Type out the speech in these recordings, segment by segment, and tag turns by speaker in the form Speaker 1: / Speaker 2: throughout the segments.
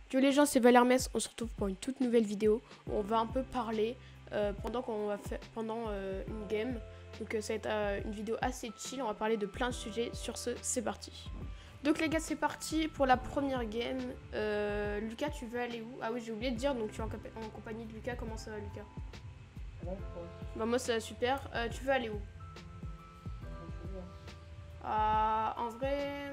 Speaker 1: Yo les gens, c'est Valère Mess, on se retrouve pour une toute nouvelle vidéo où on va un peu parler pendant une game. Donc ça va être une vidéo assez chill, on va parler de plein de sujets. Sur ce, c'est parti. Donc les gars, c'est parti pour la première game. Lucas, tu veux aller où? Ah oui, j'ai oublié de dire, donc tu es en compagnie de Lucas. Comment ça va, Lucas? Bah moi ça va super. Tu veux aller où? En vrai...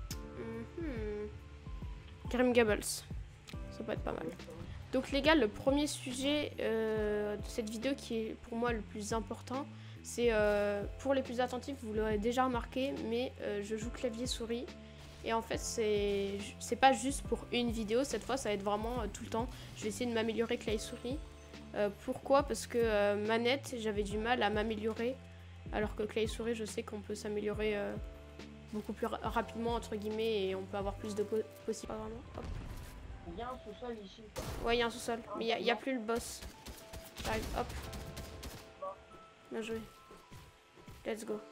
Speaker 1: Grim Gables. Ça peut être pas mal. Donc les gars, le premier sujet de cette vidéo qui est pour moi le plus important, c'est pour les plus attentifs, vous l'aurez déjà remarqué, mais je joue clavier souris. Et en fait, c'est pas juste pour une vidéo, cette fois ça va être vraiment tout le temps. Je vais essayer de m'améliorer clavier souris. Pourquoi? Parce que manette, j'avais du mal à m'améliorer, alors que clavier souris, je sais qu'on peut s'améliorer beaucoup plus rapidement, entre guillemets, et on peut avoir plus de possibilités. Hop.
Speaker 2: Il y a un sous-sol ici.
Speaker 1: Ouais, il y a un sous-sol, mais il n'y a plus le boss. J'arrive, hop. Bien joué. Let's go.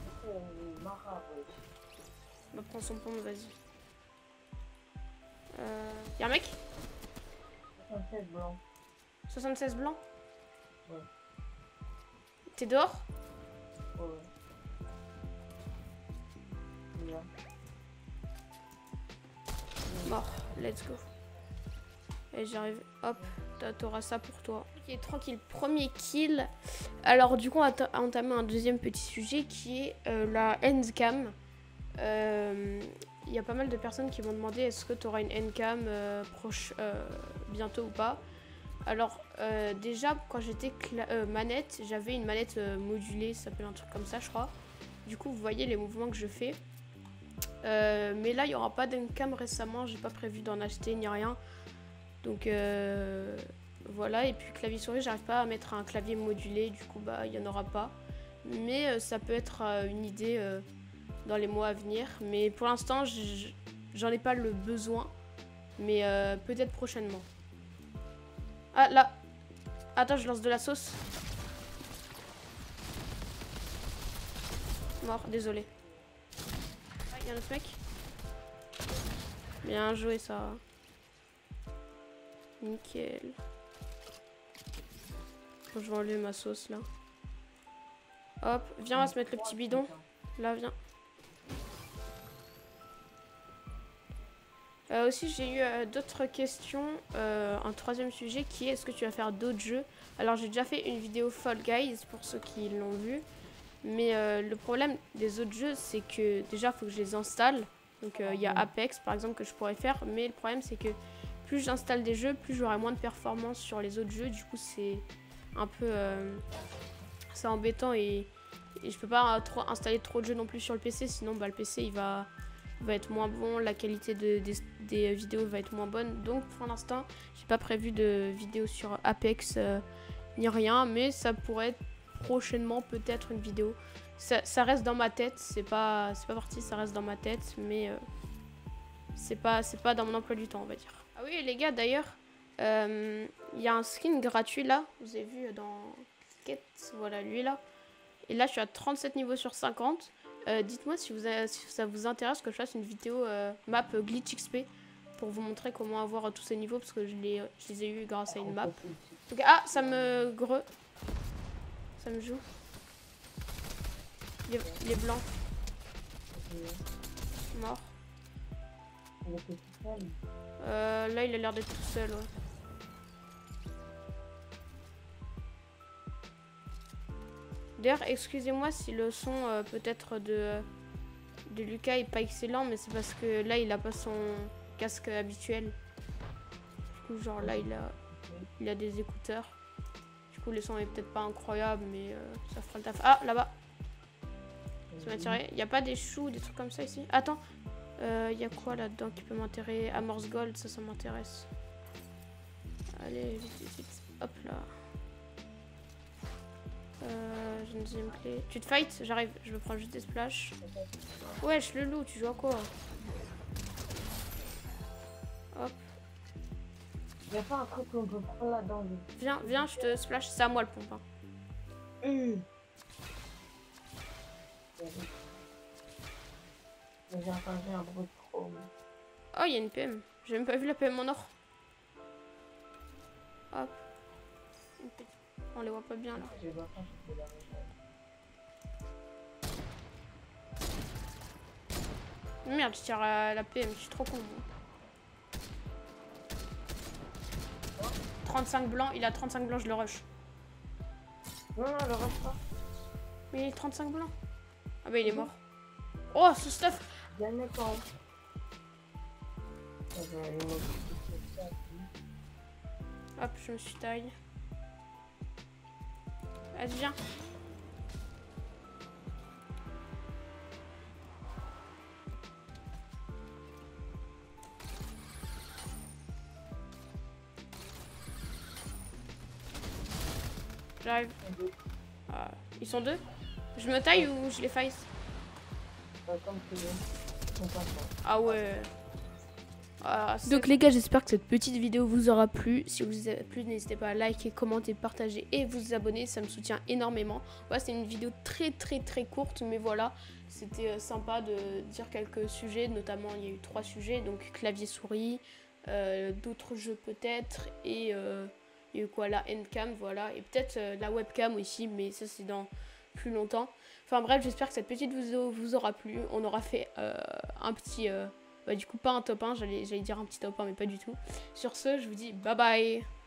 Speaker 1: On va prendre son pompe, vas-y. Y'a un mec?
Speaker 2: 76 blanc.
Speaker 1: 76 blanc?
Speaker 2: Ouais.
Speaker 1: T'es dehors?
Speaker 2: Ouais. Bien.
Speaker 1: Mort, let's go. Et j'arrive, hop, t'auras ça pour toi. Ok, tranquille, premier kill. Alors du coup, on va entamer un deuxième petit sujet qui est la endcam. Il y a pas mal de personnes qui m'ont demandé est-ce que tu auras une endcam bientôt ou pas. Alors déjà, quand j'étais manette, j'avais une manette modulée, ça s'appelle un truc comme ça je crois. Du coup, vous voyez les mouvements que je fais. Mais là, il n'y aura pas d'endcam récemment, j'ai pas prévu d'en acheter ni rien. Donc voilà, et puis clavier souris, j'arrive pas à mettre un clavier modulé, du coup bah il n'y en aura pas. Mais ça peut être une idée dans les mois à venir. Mais pour l'instant, j'en ai pas le besoin, mais peut-être prochainement. Ah là, attends, je lance de la sauce. Mort, désolé. Ah, il y a un autre mec. Bien joué ça. Nickel. Je vais enlever ma sauce là. Hop, viens, on va se mettre le petit bidon. Là, viens. Aussi, j'ai eu d'autres questions. Un troisième sujet qui est est-ce que tu vas faire d'autres jeux? Alors, j'ai déjà fait une vidéo Fall Guys pour ceux qui l'ont vu. Mais le problème des autres jeux, c'est que déjà, il faut que je les installe. Donc, il y a Apex par exemple que je pourrais faire. Mais le problème, c'est que plus j'installe des jeux, plus j'aurai moins de performance sur les autres jeux. Du coup, c'est un peu c'est embêtant et je peux pas installer trop de jeux non plus sur le PC. Sinon, bah, le PC, il va être moins bon. La qualité des vidéos va être moins bonne. Donc, pour l'instant, j'ai pas prévu de vidéo sur Apex ni rien. Mais ça pourrait être prochainement peut-être une vidéo. Ça reste dans ma tête. C'est pas parti, ça reste dans ma tête. Mais c'est pas dans mon emploi du temps, on va dire. Ah oui, les gars, d'ailleurs, il y a un skin gratuit là. Vous avez vu dans Skate, voilà lui là. Et là, je suis à 37 niveaux sur 50. Dites-moi si ça vous intéresse que je fasse une vidéo map Glitch XP pour vous montrer comment avoir tous ces niveaux parce que je les ai eu grâce à une map. Donc, ah, ça me joue. Il est blanc. Mort. Là, il a l'air d'être tout seul, ouais. D'ailleurs, excusez-moi si le son peut-être de Lucas est pas excellent, mais c'est parce que là, il a pas son casque habituel. Du coup, genre là, il a des écouteurs. Du coup, le son est peut-être pas incroyable, mais ça fera le taf. Ah, là-bas. Ça m'a tiré. Il n'y a pas des choux, des trucs comme ça ici? Attends. Il y a quoi là-dedans qui peut m'intéresser? Amorce Gold, ça m'intéresse. Allez, vite, vite, vite. Hop là. J'ai une deuxième clé. Tu te fight? J'arrive, je veux prendre juste des splashes. Wesh, le loup, tu joues à quoi? Hop.
Speaker 2: Y'a pas un truc qu'on peut prendre là-dedans?
Speaker 1: Viens, je te splash. C'est à moi le pompe. Hein.
Speaker 2: J'ai entendu un bruit de chrome.
Speaker 1: Oh, il y a une PM. J'ai même pas vu la PM en or. Hop. On les voit pas bien là.
Speaker 2: Je vois pas, je peux la rejoindre.
Speaker 1: Merde, je tire à la PM, je suis trop con. Moi. 35 blancs, il a 35 blancs, je le rush.
Speaker 2: Non, non, le rush pas.
Speaker 1: Mais il est 35 blancs. Ah bah il est mort. Oh, ce stuff.
Speaker 2: Bien d'accord.
Speaker 1: Hop, je me suis taille. Vas-y, viens. J'arrive. Ah, ils sont deux. Je me taille ou je les face?
Speaker 2: Comme tu veux. Ils sont pas forts.
Speaker 1: Ah ouais. Ah,
Speaker 3: Donc les gars, j'espère que cette petite vidéo vous aura plu. Si vous a plu, n'hésitez pas à liker, commenter, partager et vous abonner, ça me soutient énormément. Voilà, c'est une vidéo très courte, mais voilà, c'était sympa de dire quelques sujets, notamment il y a eu 3 sujets, donc clavier souris, d'autres jeux peut-être, et il y a eu quoi, la handcam, voilà, et peut-être la webcam aussi, mais ça c'est dans plus longtemps. Enfin bref, j'espère que cette petite vidéo vous aura plu. On aura fait un petit... bah, du coup, pas un top 1, j'allais dire un petit top 1, mais pas du tout. Sur ce, je vous dis bye bye.